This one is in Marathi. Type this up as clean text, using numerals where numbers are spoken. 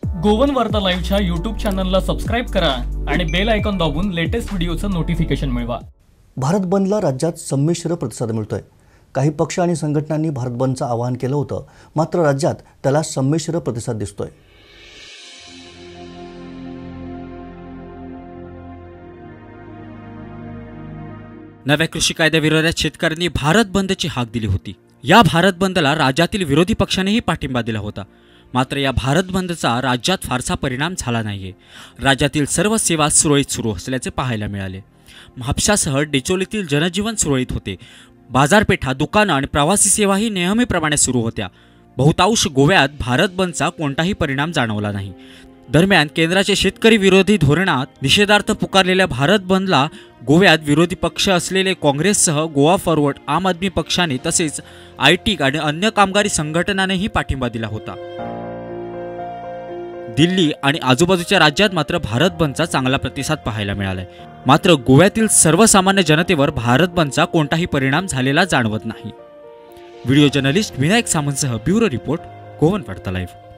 गोवन वार्ता लाईव्हच्या यूट्यूब चॅनलला सबस्क्राईब करा आणि बेल आयकॉन दाबून लेटेस्ट व्हिडिओचं नोटिफिकेशन मिळवा। भारत बंदला राज्यात संमिश्र प्रतिसाद मिळतोय। काही पक्ष आणि संघटनांनी भारत बंदचं आवाहन केलं होतं, मात्र राज्यात त्याला संमिश्र प्रतिसाद दिसतोय। नव्या कृषी कायद्याविरोधात शेतकऱ्यांनी भारत बंदची हाक दिली होती। या भारत बंदला राज्यातील विरोधी पक्षांनीही पाठिंबा दिला होता, मात्र या भारत बंदचा राज्यात फारसा परिणाम झाला नाहीये। राज्यातील सर्व सेवा सुरळीत सुरू असल्याचे पाहायला मिळाले। म्हापशासह डिचोलीतील जनजीवन सुरळीत होते। बाजारपेठा, दुकानं आणि प्रवासी सेवाही नेहमीप्रमाणे सुरू होत्या। बहुतांश गोव्यात भारत बंदचा कोणताही परिणाम जाणवला नाही। दरम्यान केंद्राचे शेतकरी विरोधी धोरणात निषेधार्थ पुकारलेल्या भारत बंदला गोव्यात विरोधी पक्ष असलेले काँग्रेससह गोवा फॉरवर्ड, आम आदमी पक्षाने तसेच आयटी आणि अन्य कामगारी संघटनांनीही पाठिंबा दिला होता। दिल्ली आणि आजूबाजूच्या राज्यात मात्र भारत बंदचा चांगला प्रतिसाद पाहायला मिळालाय। मात्र गोव्यातील सर्वसामान्य जनतेवर भारत बंदचा कोणताही परिणाम झालेला जाणवत नाही। व्हिडिओ जर्नलिस्ट विनायक सामंतसह bureau report, Goan Varta live.